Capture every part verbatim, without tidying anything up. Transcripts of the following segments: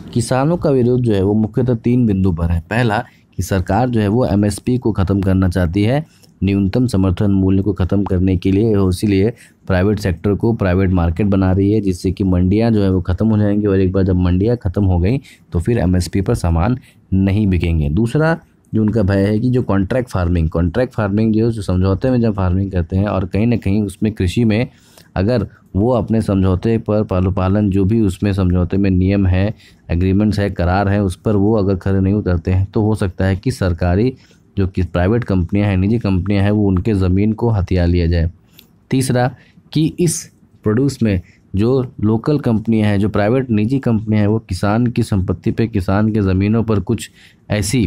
किसानों का विरोध जो है वो मुख्यतः तीन बिंदु पर है। पहला कि सरकार जो है वो एमएसपी को ख़त्म करना चाहती है, न्यूनतम समर्थन मूल्य को ख़त्म करने के लिए, इसीलिए प्राइवेट सेक्टर को प्राइवेट मार्केट बना रही है, जिससे कि मंडियां जो है वो ख़त्म हो जाएंगी और एक बार जब मंडियां ख़त्म हो गई तो फिर एमएसपी पर सामान नहीं बिकेंगे। दूसरा जो उनका भय है कि जो कॉन्ट्रैक्ट फार्मिंग कॉन्ट्रैक्ट फार्मिंग जो जो समझौते में जब फार्मिंग करते हैं और कहीं ना कहीं उसमें कृषि में अगर वो अपने समझौते पर पालन जो भी उसमें समझौते में नियम है, एग्रीमेंट्स है, करार है, उस पर वो अगर खरे नहीं उतरते हैं तो हो सकता है कि सरकारी जो कि प्राइवेट कंपनियां हैं, निजी कंपनियां हैं, वो उनके ज़मीन को हथिया लिया जाए। तीसरा कि इस प्रोड्यूस में जो लोकल कंपनियां हैं, जो प्राइवेट निजी कंपनियां हैं, वो किसान की संपत्ति पे, किसान के ज़मीनों पर कुछ ऐसी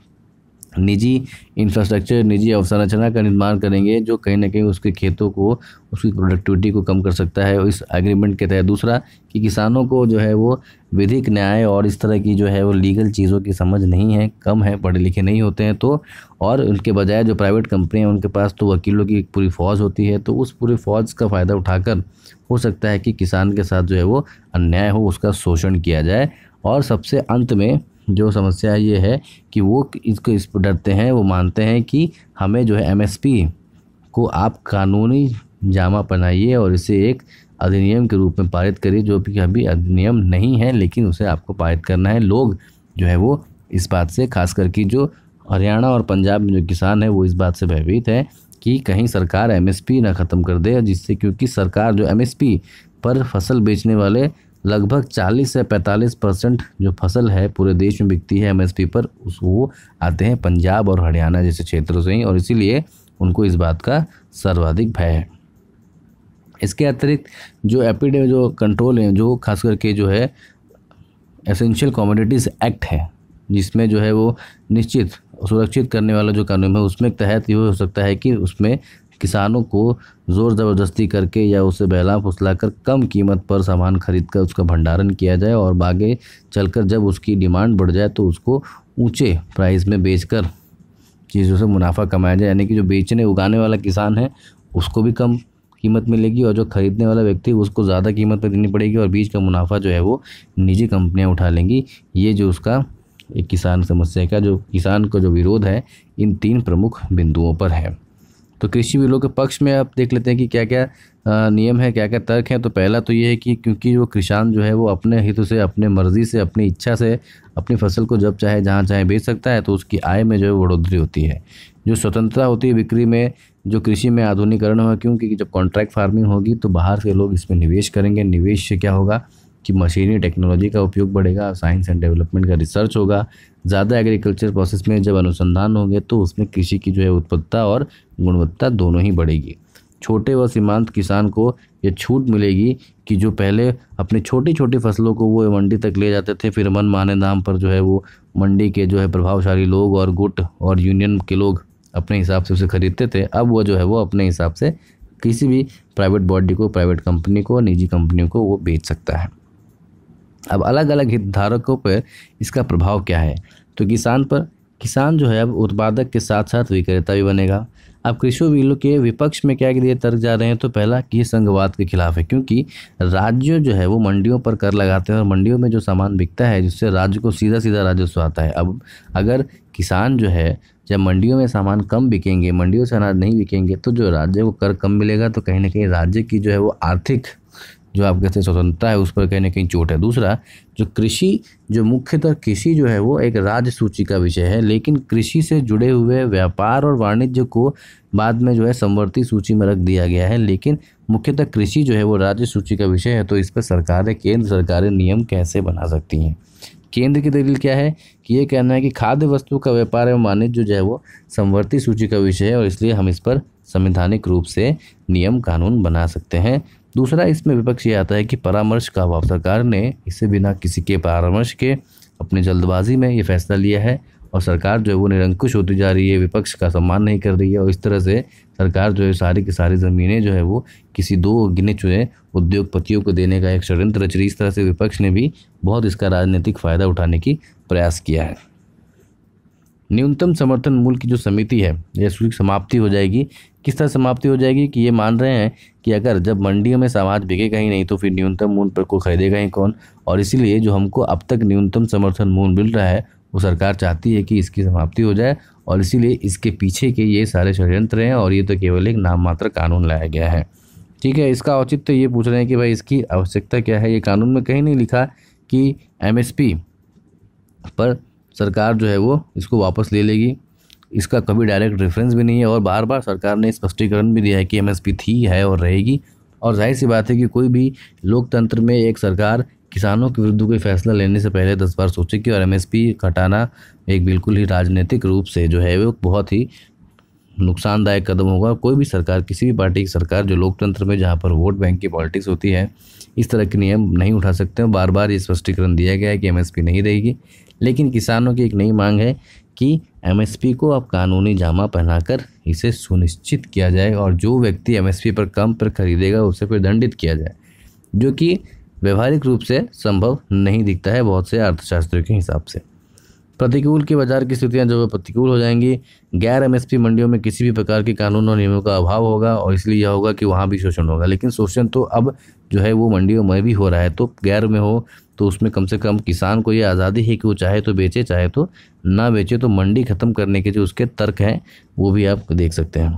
निजी इंफ्रास्ट्रक्चर, निजी अवसंरचना का निर्माण करेंगे जो कहीं ना कहीं उसके खेतों को, उसकी प्रोडक्टिविटी को कम कर सकता है इस एग्रीमेंट के तहत। दूसरा कि किसानों को जो है वो विधिक न्याय और इस तरह की जो है वो लीगल चीज़ों की समझ नहीं है, कम है, पढ़े लिखे नहीं होते हैं, तो और उनके बजाय जो प्राइवेट कंपनी है उनके पास तो वकीलों की एक पूरी फ़ौज होती है, तो उस पूरी फ़ौज का फ़ायदा उठाकर हो सकता है कि किसान के साथ जो है वो अन्याय हो, उसका शोषण किया जाए। और सबसे अंत में जो समस्या ये है कि वो इसको इस पर डरते हैं, वो मानते हैं कि हमें जो है एमएसपी को आप कानूनी जामा पहनाइए और इसे एक अधिनियम के रूप में पारित करिए, जो भी अभी अधिनियम नहीं है लेकिन उसे आपको पारित करना है। लोग जो है वो इस बात से, खास करके जो हरियाणा और पंजाब में जो किसान है वो इस बात से भयभीत है कि कहीं सरकार एमएसपी ना ख़त्म कर दे, जिससे क्योंकि सरकार जो एमएसपी पर फसल बेचने वाले लगभग चालीस से पैंतालीस परसेंट जो फसल है पूरे देश में बिकती है एमएसपी पर, उस वो आते हैं पंजाब और हरियाणा जैसे क्षेत्रों से ही, और इसीलिए उनको इस बात का सर्वाधिक भय है। इसके अतिरिक्त जो एपिडे जो कंट्रोल है, जो खास करके जो है एसेंशियल कमोडिटीज़ एक्ट है, जिसमें जो है वो निश्चित सुरक्षित करने वाला जो कानून है, उसमें तहत ये हो सकता है कि उसमें किसानों को ज़ोर ज़बरदस्ती करके या उसे बहला फुसला कर कम कीमत पर सामान खरीद कर उसका भंडारण किया जाए और आगे चलकर जब उसकी डिमांड बढ़ जाए तो उसको ऊंचे प्राइस में बेचकर चीज़ों से मुनाफा कमाया जाए। यानी कि जो बेचने उगाने वाला किसान है उसको भी कम कीमत मिलेगी और जो खरीदने वाला व्यक्ति उसको ज़्यादा कीमत पर देनी पड़ेगी और बीच का मुनाफा जो है वो निजी कंपनियाँ उठा लेंगी। ये जो उसका एक किसान समस्या का जो किसान का जो विरोध है इन तीन प्रमुख बिंदुओं पर है। तो कृषि बिलों के पक्ष में आप देख लेते हैं कि क्या क्या नियम है, क्या क्या तर्क हैं। तो पहला तो ये है कि क्योंकि जो किसान जो है वो अपने हित से, अपने मर्जी से, अपनी इच्छा से अपनी फसल को जब चाहे जहाँ चाहे बेच सकता है, तो उसकी आय में जो है बढ़ोतरी होती है। जो स्वतंत्रता होती है बिक्री में, जो कृषि में आधुनिकरण हुआ, क्योंकि जब कॉन्ट्रैक्ट फार्मिंग होगी तो बाहर से लोग इसमें निवेश करेंगे। निवेश से क्या होगा कि मशीनी टेक्नोलॉजी का उपयोग बढ़ेगा, साइंस एंड डेवलपमेंट का रिसर्च होगा, ज़्यादा एग्रीकल्चर प्रोसेस में जब अनुसंधान होंगे तो उसमें कृषि की जो है उत्पादकता और गुणवत्ता दोनों ही बढ़ेगी। छोटे व सीमांत किसान को ये छूट मिलेगी कि जो पहले अपनी छोटी छोटी फसलों को वो मंडी तक ले जाते थे, फिर मन माने दाम पर जो है वो मंडी के जो है प्रभावशाली लोग और गुट और यूनियन के लोग अपने हिसाब से उसे खरीदते थे। अब वो जो है वो अपने हिसाब से किसी भी प्राइवेट बॉडी को, प्राइवेट कंपनी को, निजी कंपनियों को वो बेच सकता है। अब अलग अलग हितधारकों पर इसका प्रभाव क्या है? तो किसान पर, किसान जो है अब उत्पादक के साथ साथ विक्रेता भी बनेगा। अब कृषि बिलों के विपक्ष में क्या ये तर्क जा रहे हैं? तो पहला कि ये संघवाद के खिलाफ है, क्योंकि राज्य जो है वो मंडियों पर कर लगाते हैं और मंडियों में जो सामान बिकता है जिससे राज्य को सीधा सीधा राजस्व आता है। अब अगर किसान जो है जब मंडियों में सामान कम बिकेंगे, मंडियों से अनाज नहीं बिकेंगे, तो जो राज्य को कर कम मिलेगा, तो कहीं ना कहीं राज्य की जो है वो आर्थिक जो आप कहते हैं स्वतंत्रता है उस पर कहीं ना कहीं चोट है। दूसरा जो कृषि, जो मुख्यतः कृषि जो है वो एक राज्य सूची का विषय है, लेकिन कृषि से जुड़े हुए व्यापार और वाणिज्य को बाद में जो है समवर्ती सूची में रख दिया गया है, लेकिन मुख्यतः कृषि जो है वो राज्य सूची का विषय है। तो इस पर सरकारें, केंद्र सरकारें नियम कैसे बना सकती हैं? केंद्र की दलील क्या है कि ये कहना है कि खाद्य वस्तु का व्यापार एवं वाणिज्य जो है वो समवर्ती सूची का विषय है और इसलिए हम इस पर संवैधानिक रूप से नियम कानून बना सकते हैं। दूसरा इसमें विपक्ष ये आता है कि परामर्श का अभाव, सरकार ने इसे बिना किसी के परामर्श के अपनी जल्दबाजी में ये फैसला लिया है और सरकार जो है वो निरंकुश होती जा रही है, विपक्ष का सम्मान नहीं कर रही है और इस तरह से सरकार जो है सारी की सारी ज़मीनें जो है वो किसी दो गिने चुने उद्योगपतियों को देने का एक षड्यंत्र रच रही। इस तरह से विपक्ष ने भी बहुत इसका राजनीतिक फ़ायदा उठाने की प्रयास किया है। न्यूनतम समर्थन मूल्य की जो समिति है यह उसकी समाप्ति हो जाएगी। किस तरह समाप्ति हो जाएगी कि ये मान रहे हैं कि अगर जब मंडियों में सामान बिकेगा ही नहीं तो फिर न्यूनतम मूल्य पर को खरीदेगा ही कौन, और इसीलिए जो हमको अब तक न्यूनतम समर्थन मूल्य मिल रहा है वो सरकार चाहती है कि इसकी समाप्ति हो जाए, और इसीलिए इसके पीछे के ये सारे षड्यंत्र हैं और ये तो केवल एक नाम मात्र कानून लाया गया है। ठीक है, इसका औचित्य ये पूछ रहे हैं कि भाई इसकी आवश्यकता क्या है। ये कानून में कहीं नहीं लिखा कि एमएसपी पर सरकार जो है वो इसको वापस ले लेगी, इसका कभी डायरेक्ट रेफरेंस भी नहीं है, और बार बार सरकार ने स्पष्टीकरण भी दिया है कि एमएसपी थी, है और रहेगी। और जाहिर सी बात है कि कोई भी लोकतंत्र में एक सरकार किसानों के विरुद्ध कोई फैसला लेने से पहले दस बार सोचेगी, और एमएसपी घटाना एक बिल्कुल ही राजनीतिक रूप से जो है वो बहुत ही नुकसानदायक कदम होगा। कोई भी सरकार, किसी भी पार्टी की सरकार जो लोकतंत्र में जहाँ पर वोट बैंक की पॉलिटिक्स होती है, इस तरह के नियम नहीं उठा सकते हैं। बार बार ये स्पष्टीकरण दिया गया है कि एमएसपी नहीं रहेगी, लेकिन किसानों की एक नई मांग है कि एमएसपी को अब कानूनी जामा पहनाकर इसे सुनिश्चित किया जाए, और जो व्यक्ति एमएसपी पर कम पर खरीदेगा उसे फिर दंडित किया जाए, जो कि व्यवहारिक रूप से संभव नहीं दिखता है बहुत से अर्थशास्त्रियों के हिसाब से। प्रतिकूल की बाजार की स्थितियां जो है प्रतिकूल हो जाएंगी। गैर एमएसपी मंडियों में किसी भी प्रकार के कानून और नियमों का अभाव होगा, और इसलिए यह होगा कि वहाँ भी शोषण होगा। लेकिन शोषण तो अब जो है वो मंडियों में भी हो रहा है, तो गैर में हो तो उसमें कम से कम किसान को ये आज़ादी है कि वो चाहे तो बेचे, चाहे तो ना बेचे। तो मंडी खत्म करने के जो उसके तर्क हैं वो भी आप देख सकते हैं।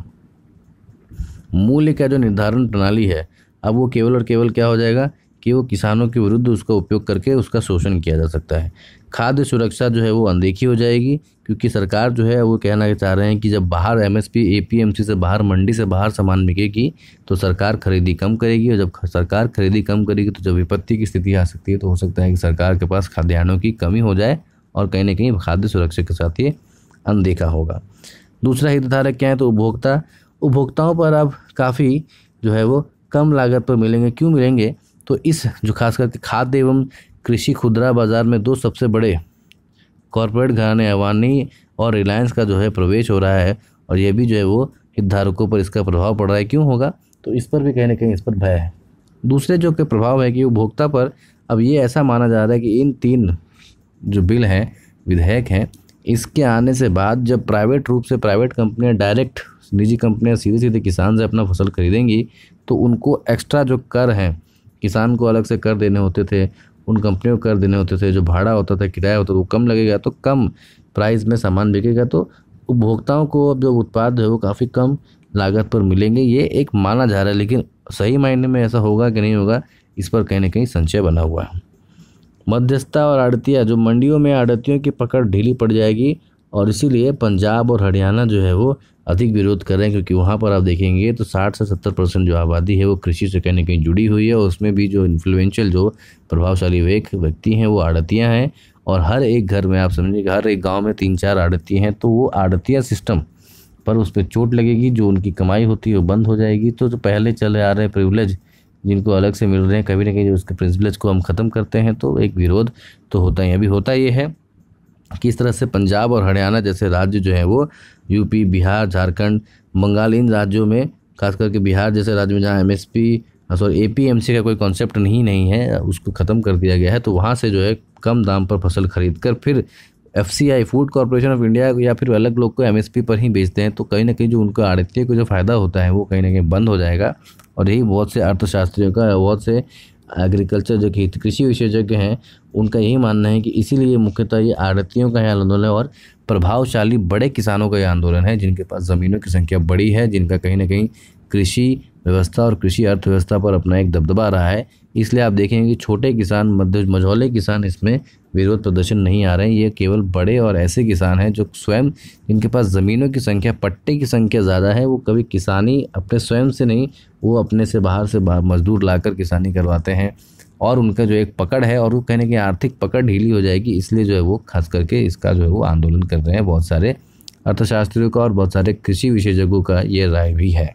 मूल्य का जो निर्धारण प्रणाली है अब वो केवल और केवल क्या हो जाएगा कि वो किसानों के विरुद्ध उसका उपयोग करके उसका शोषण किया जा सकता है। खाद्य सुरक्षा जो है वो अनदेखी हो जाएगी, क्योंकि सरकार जो है वो कहना चाह रहे हैं कि जब बाहर एमएसपी एपीएमसी से बाहर, मंडी से बाहर सामान बिकेगी तो सरकार खरीदी कम करेगी, और जब सरकार खरीदी कम करेगी तो जब विपत्ति की स्थिति आ सकती है तो हो सकता है कि सरकार के पास खाद्यान्नों की कमी हो जाए, और कहीं ना कहीं खाद्य सुरक्षा के साथ ये अनदेखा होगा। दूसरा हितधारक क्या है तो उपभोक्ता। उपभोक्ताओं पर अब काफ़ी जो है वो कम लागत पर मिलेंगे। क्यों मिलेंगे? तो इस जो खास करके खाद्य एवं कृषि खुदरा बाजार में दो सबसे बड़े कॉरपोरेट घराने अवानी और रिलायंस का जो है प्रवेश हो रहा है, और ये भी जो है वो हितधारकों पर इसका प्रभाव पड़ रहा है। क्यों होगा? तो इस पर भी कहीं ना कहीं इस पर भय है। दूसरे जो के प्रभाव है कि उपभोक्ता पर अब ये ऐसा माना जा रहा है कि इन तीन जो बिल हैं, विधेयक हैं, इसके आने से बाद जब प्राइवेट रूप से प्राइवेट कंपनियां डायरेक्ट निजी कंपनियां सीधे सीधे किसान से अपना फसल खरीदेंगी तो उनको एक्स्ट्रा जो कर हैं, किसान को अलग से कर देने होते थे, उन कंपनियों को कर देने होते थे, जो भाड़ा होता था, किराया होता था, वो कम लगेगा, तो कम प्राइस में सामान बिकेगा, तो उपभोक्ताओं को अब जो उत्पाद है वो काफ़ी कम लागत पर मिलेंगे। ये एक माना जा रहा है, लेकिन सही मायने में ऐसा होगा कि नहीं होगा, इस पर कहीं ना कहीं संशय बना हुआ है। मध्यस्थता और आड़तिया, जो मंडियों में आड़तियों की पकड़ ढीली पड़ जाएगी, और इसीलिए पंजाब और हरियाणा जो है वो अधिक विरोध कर रहे हैं, क्योंकि वहाँ पर आप देखेंगे तो साठ से सत्तर परसेंट जो आबादी है वो कृषि से कहीं ना कहीं जुड़ी हुई है, और उसमें भी जो इन्फ्लुएंशियल जो प्रभावशाली व्यक्ति हैं वो आड़तियाँ हैं, और हर एक घर में आप समझिए हर एक गांव में तीन चार आड़तियाँ हैं, तो वो आड़तिया सिस्टम पर उस पर चोट लगेगी, जो उनकी कमाई होती है वो बंद हो जाएगी। तो जो पहले चले आ रहे प्रिविलेज जिनको अलग से मिल रहे हैं, कभी ना कहीं जो उसके प्रिविलेज को हम ख़त्म करते हैं, तो एक विरोध तो होता ही। अभी होता ये है किस तरह से पंजाब और हरियाणा जैसे राज्य जो हैं वो यूपी, बिहार, झारखंड, बंगाल, इन राज्यों में, खास करके बिहार जैसे राज्य में जहाँ एमएसपी सॉरी एपीएमसी का कोई कॉन्सेप्ट नहीं नहीं है, उसको ख़त्म कर दिया गया है, तो वहाँ से जो है कम दाम पर फसल खरीद कर फिर FCI food corporation of India या फिर अलग लोग को एमएसपी पर ही बेचते हैं, तो कहीं ना कहीं जो उनको आड़तियों को जो फ़ायदा होता है वो कहीं ना कहीं बंद हो जाएगा। और यही बहुत से अर्थशास्त्रियों का, बहुत से एग्रीकल्चर जो कि कृषि विशेषज्ञ हैं उनका यही मानना है कि इसीलिए मुख्यतः ये आड़तियों का यह आंदोलन है, और प्रभावशाली बड़े किसानों का यह आंदोलन है जिनके पास ज़मीनों की संख्या बड़ी है, जिनका कहीं ना कहीं कृषि व्यवस्था और कृषि अर्थव्यवस्था पर अपना एक दबदबा रहा है। इसलिए आप देखेंगे कि छोटे किसान, मध्य मझौले किसान इसमें विरोध प्रदर्शन नहीं आ रहे हैं। ये केवल बड़े और ऐसे किसान हैं जो स्वयं, जिनके पास ज़मीनों की संख्या, पट्टे की संख्या ज़्यादा है, वो कभी किसानी अपने स्वयं से नहीं, वो अपने से बाहर से बाहर मजदूर लाकर किसानी करवाते हैं, और उनका जो एक पकड़ है, और वो कहने की आर्थिक पकड़ ढीली हो जाएगी, इसलिए जो है वो खास करके इसका जो है वो आंदोलन कर रहे हैं। बहुत सारे अर्थशास्त्रियों का और बहुत सारे कृषि विशेषज्ञों का ये राय भी है।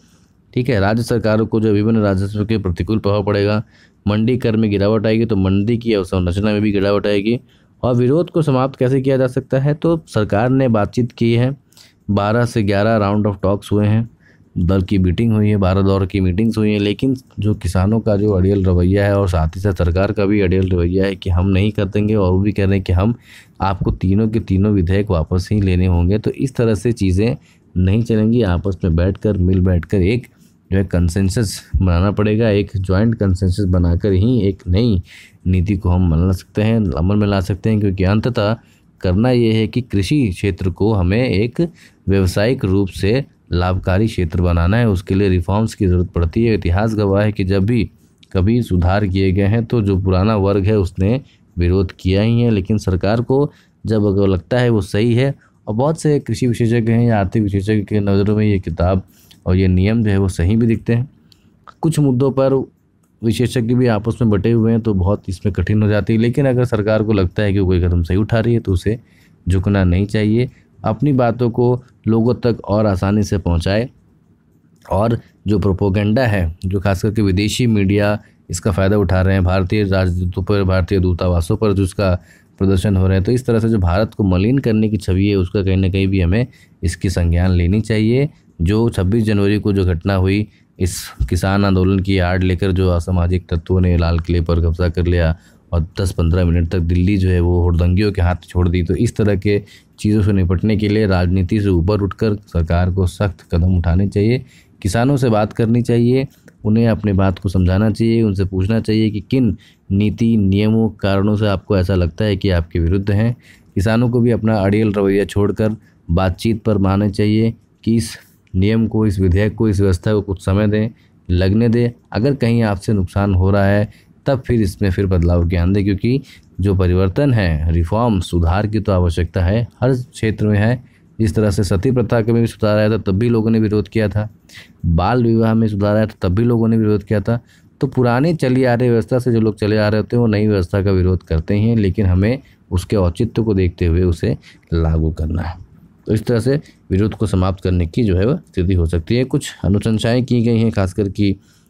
ठीक है, राज्य सरकारों को जो विभिन्न राजस्व के प्रतिकूल प्रभाव पड़ेगा, मंडी कर में गिरावट आएगी तो मंडी की अवसंरचना में भी गिरावट आएगी। और विरोध को समाप्त कैसे किया जा सकता है, तो सरकार ने बातचीत की है, बारह से ग्यारह राउंड ऑफ टॉक्स हुए हैं, दल की मीटिंग हुई है, बारह दौर की मीटिंग्स हुई हैं, लेकिन जो किसानों का जो अड़ियल रवैया है और साथ ही साथ सरकार का भी अड़ियल रवैया है कि हम नहीं कर देंगे, और वो भी कह रहे हैं कि हम आपको तीनों के तीनों विधेयक वापस ही लेने होंगे। तो इस तरह से चीज़ें नहीं चलेंगी। आपस में बैठकर मिल बैठकर एक जो है कंसेंसस बनाना पड़ेगा। एक जॉइंट कंसेंसस बनाकर ही एक नई नीति को हम बना सकते हैं, अमल में ला सकते हैं, क्योंकि अंततः करना ये है कि कृषि क्षेत्र को हमें एक व्यावसायिक रूप से लाभकारी क्षेत्र बनाना है। उसके लिए रिफॉर्म्स की ज़रूरत पड़ती है। इतिहास गवाह है कि जब भी कभी सुधार किए गए हैं तो जो पुराना वर्ग है उसने विरोध किया ही है, लेकिन सरकार को जब अगर लगता है वो सही है, और बहुत से कृषि विशेषज्ञ हैं या आर्थिक विशेषज्ञ के नज़रों में ये किताब और ये नियम जो है वो सही भी दिखते हैं। कुछ मुद्दों पर विशेषज्ञ भी आपस में बटे हुए हैं तो बहुत इसमें कठिन हो जाती है, लेकिन अगर सरकार को लगता है कि कोई कदम सही उठा रही है तो उसे झुकना नहीं चाहिए। अपनी बातों को लोगों तक और आसानी से पहुंचाए, और जो प्रोपोगंडा है, जो खास करके विदेशी मीडिया इसका फ़ायदा उठा रहे हैं, भारतीय राजदूतों पर, भारतीय दूतावासों पर जो इसका प्रदर्शन हो रहे हैं, तो इस तरह से जो भारत को मलिन करने की छवि है उसका कहीं ना कहीं भी हमें इसकी संज्ञान लेनी चाहिए। जो छब्बीस जनवरी को जो घटना हुई, इस किसान आंदोलन की आड़ लेकर जो असामाजिक तत्वों ने लाल किले पर कब्जा कर लिया और दस पंद्रह मिनट तक दिल्ली जो है वो हुड़दंगियों के हाथ छोड़ दी, तो इस तरह के चीज़ों से निपटने के लिए राजनीति से ऊपर उठकर सरकार को सख्त कदम उठाने चाहिए। किसानों से बात करनी चाहिए, उन्हें अपनी बात को समझाना चाहिए, उनसे पूछना चाहिए कि किन नीति नियमों कारणों से आपको ऐसा लगता है कि आपके विरुद्ध हैं। किसानों को भी अपना अड़ियल रवैया छोड़कर बातचीत पर मानना चाहिए कि इस नियम को, इस विधेयक को, इस व्यवस्था को कुछ समय दें, लगने दें। अगर कहीं आपसे नुकसान हो रहा है तब फिर इसमें फिर बदलाव की आंदे, क्योंकि जो परिवर्तन है, रिफॉर्म, सुधार की तो आवश्यकता है, हर क्षेत्र में है। जिस तरह से सती प्रथा में भी सुधार आया था तब भी लोगों ने विरोध किया था, बाल विवाह में सुधार आया था तब भी लोगों ने विरोध किया था। तो पुराने चली आ रही व्यवस्था से जो लोग चले आ रहे होते हैं वो नई व्यवस्था का विरोध करते हैं, लेकिन हमें उसके औचित्य को देखते हुए उसे लागू करना है। तो इस तरह से विरोध को समाप्त करने की जो है वह स्थिति हो सकती है। कुछ अनुशंसाएँ की गई हैं, खासकर की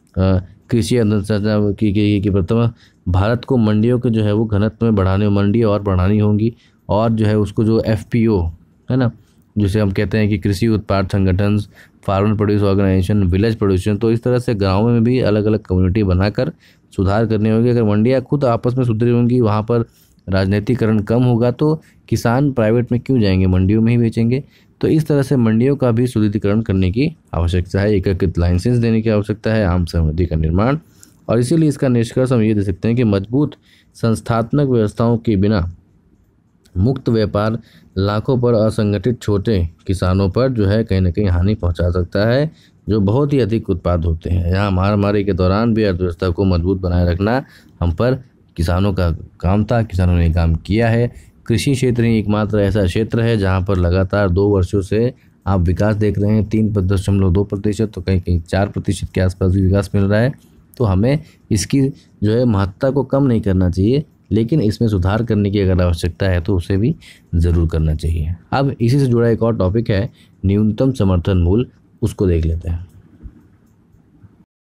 कृषि अनुशंसा की गई है कि प्रथम भारत को मंडियों के जो है वो घनत्व में बढ़ाने, मंडी और बढ़ानी होंगी, और जो है उसको जो एफ पी ओ है ना, जिसे हम कहते हैं कि कृषि उत्पाद संगठन, farmer produce organisation, village production, तो इस तरह से गाँव में भी अलग अलग कम्युनिटी बनाकर सुधार करने होंगे। अगर मंडियाँ खुद आपस में सुधरी होंगी, वहाँ पर राजनीतिकरण कम होगा, तो किसान प्राइवेट में क्यों जाएंगे, मंडियों में ही बेचेंगे। तो इस तरह से मंडियों का भी सुदृढ़ीकरण करने की आवश्यकता है, एकीकृत लाइसेंस देने की आवश्यकता है, आम सहमति का निर्माण, और इसीलिए इसका निष्कर्ष हम ये दे सकते हैं कि मजबूत संस्थात्मक व्यवस्थाओं के बिना मुक्त व्यापार लाखों पर असंगठित छोटे किसानों पर जो है कहीं ना कहीं हानि पहुंचा सकता है, जो बहुत ही अधिक उत्पाद होते हैं। यहाँ महामारी के दौरान भी अर्थव्यवस्था को मजबूत बनाए रखना हम पर किसानों का काम था, किसानों ने काम किया है। कृषि क्षेत्र ही एकमात्र ऐसा क्षेत्र है जहाँ पर लगातार दो वर्षों से आप विकास देख रहे हैं, तीन दशमलव दो प्रतिशत तो कहीं कहीं चार प्रतिशत के आसपास भी विकास मिल रहा है। तो हमें इसकी जो है महत्ता को कम नहीं करना चाहिए, लेकिन इसमें सुधार करने की अगर आवश्यकता है तो उसे भी ज़रूर करना चाहिए। अब इसी से जुड़ा एक और टॉपिक है न्यूनतम समर्थन मूल्य, उसको देख लेते हैं।